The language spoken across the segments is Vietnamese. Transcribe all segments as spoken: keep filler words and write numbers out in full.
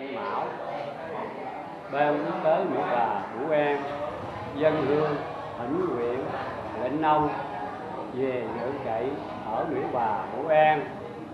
Thanh Mão, ban quốc tế Miễu Bà Vũ An, dân hương thỉnh nguyện lệnh ông về dự cậy ở Miễu Bà Vũ An.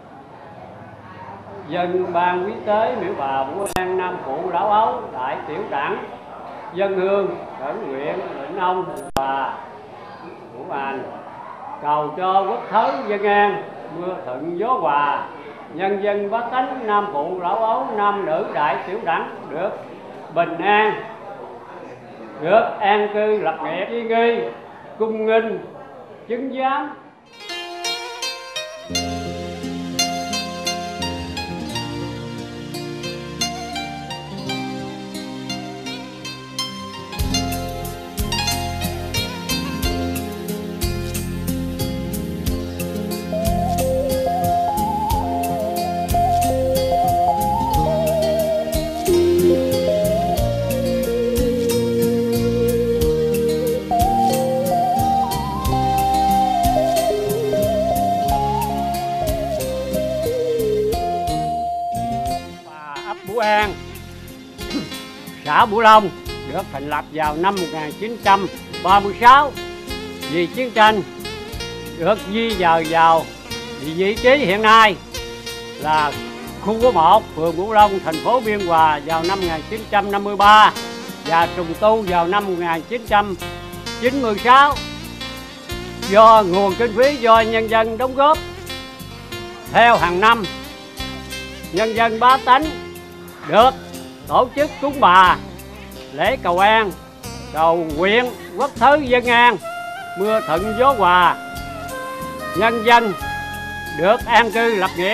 Dân ban quý tế Miễu Bà Vũ An Nam Phụ Lão Ấu Đại Tiểu Đẳng dân hương khẩn nguyện lệnh ông bà Vũ An cầu cho quốc thới dân an, mưa thuận gió hòa, nhân dân bá tánh Nam Phụ Lão Ấu nam nữ Đại Tiểu Đẳng được bình an, được an cư lập nghiệp, chi nghi cung nghinh chứng giám. Vũ An, xã Bửu Long được thành lập vào năm một nghìn chín trăm ba mươi sáu vì chiến tranh, được di dời vào vị trí hiện nay là khu phố một, phường Bửu Long, thành phố Biên Hòa vào năm một nghìn chín trăm năm mươi ba và trùng tu vào năm một nghìn chín trăm chín mươi sáu do nguồn kinh phí do nhân dân đóng góp. Theo hàng năm, nhân dân bá tánh được tổ chức cúng bà, lễ cầu an, cầu nguyện quốc thới dân an, mưa thuận gió hòa, nhân dân được an cư lập nghiệp.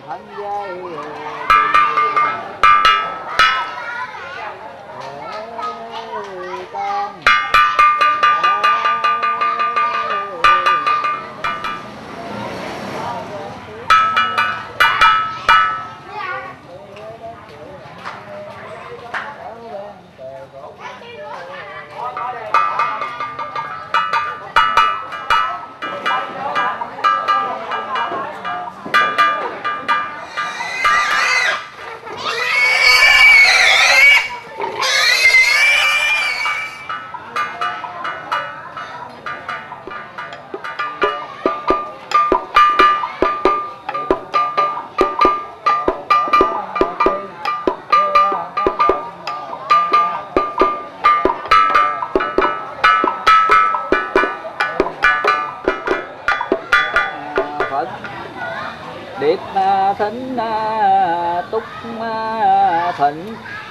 thân dây con điệp thính túc thịnh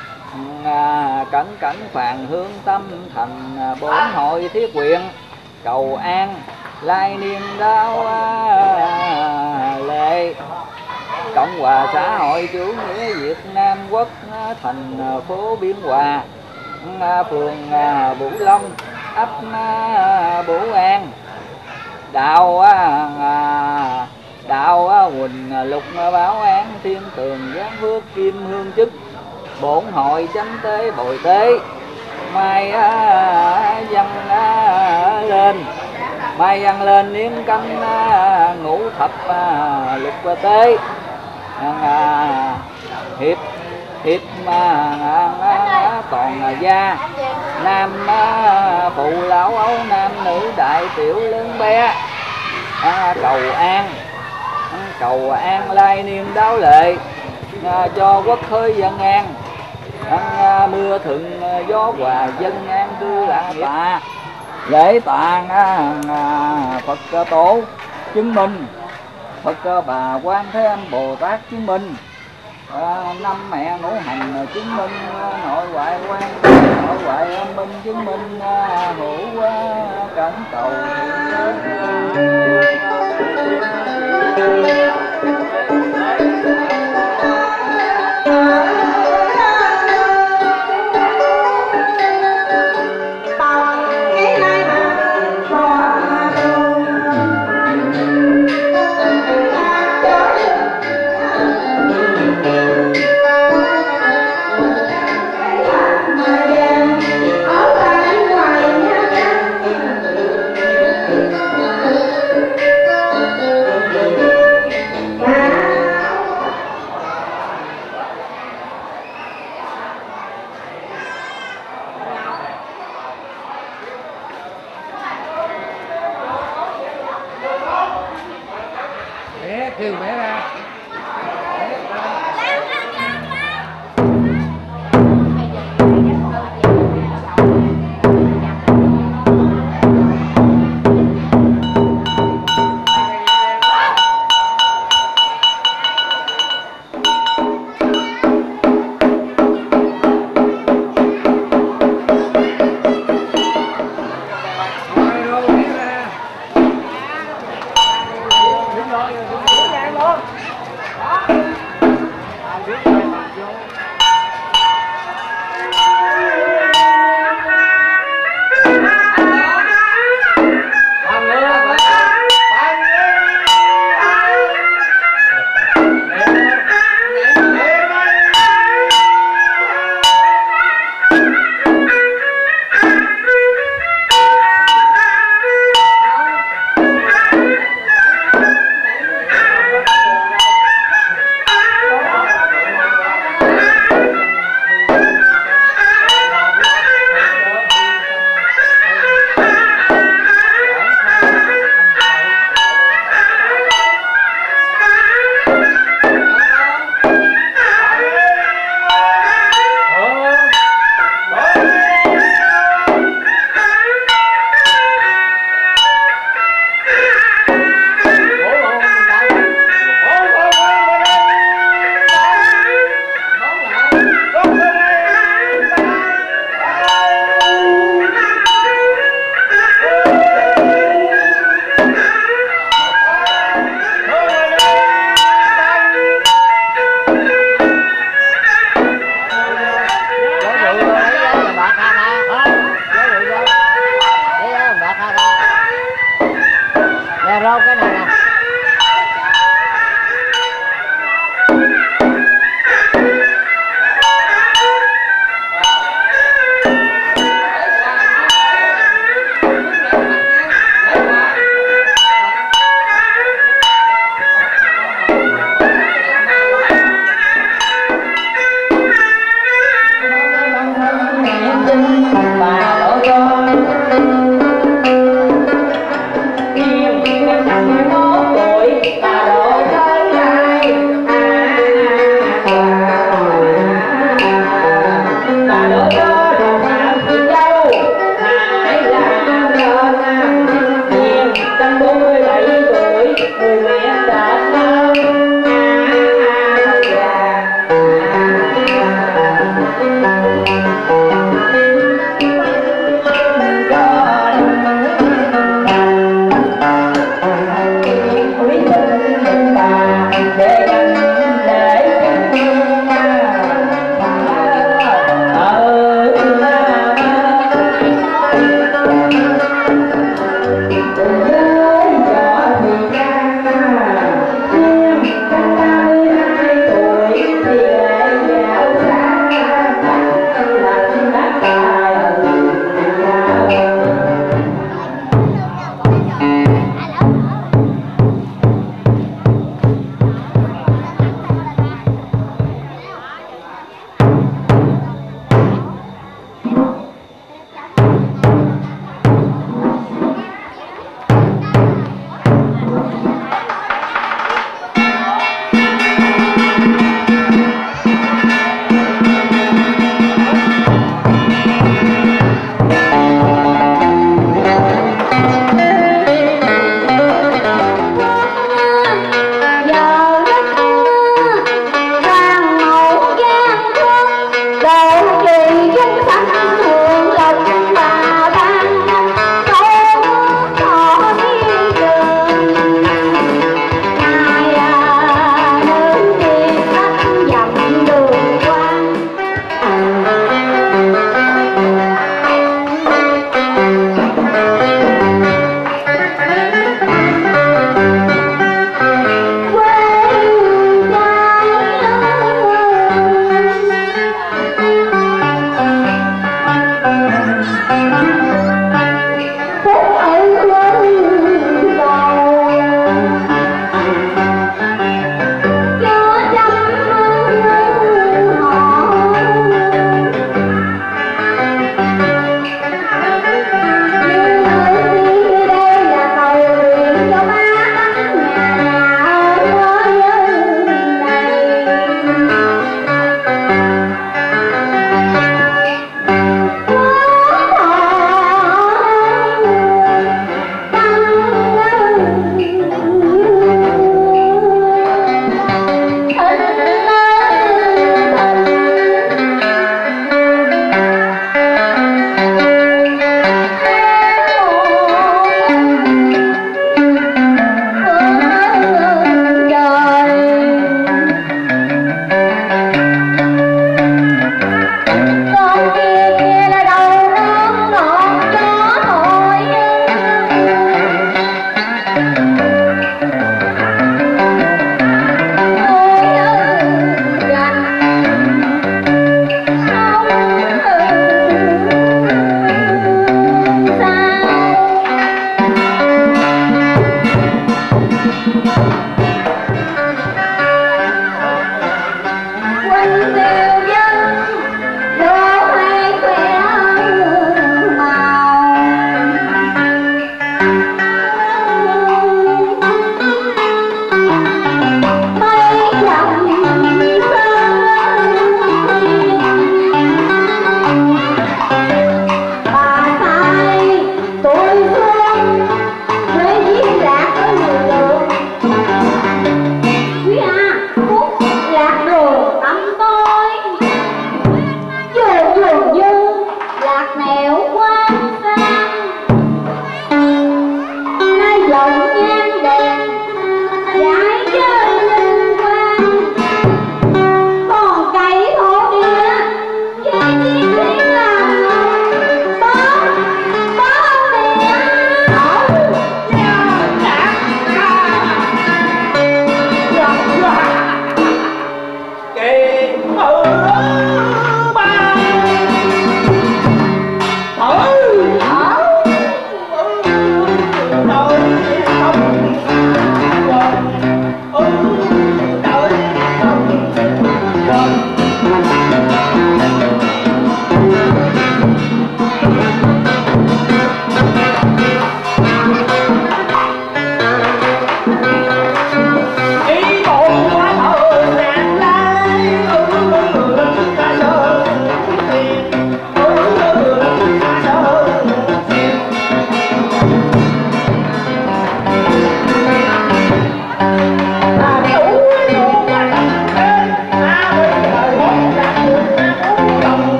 cẩn cảnh phàn hương tâm thành bổn hội thiết quyện cầu an lai niên đáo lệ Cộng hòa xã hội chủ nghĩa Việt Nam Quốc thành phố Biên Hòa phường Bửu Long ấp Bửu An đạo đạo Huỳnh Lục báo án thiên tường giáng phước kim hương chức bổn hội chánh tế bồi tế mai văn lên mai văn lên niên canh ngũ thập lục tế hiệp hiệp toàn gia nam phụ lão ấu nam nữ đại tiểu lớn bé cầu an cầu an lai niên đáo lệ cho quốc khơi dân an mưa thuận gió hòa dân an cư lạc tạ lễ tạ Phật tổ chứng minh Phật bà Quan Thế Âm Bồ Tát chứng minh năm mẹ ngũ hành chứng minh nội ngoại quan nội ngoại âm minh chứng minh hữu cảnh cầu kêu bé ra.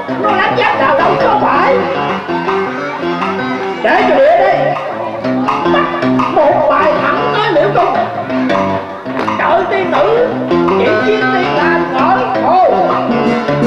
nó lắp ráp nào đâu có phải. Để cho địa đi một bài thẳng nói liễu cung, đợi tiên nữ chỉ chiến tiên làm cỡ thôi.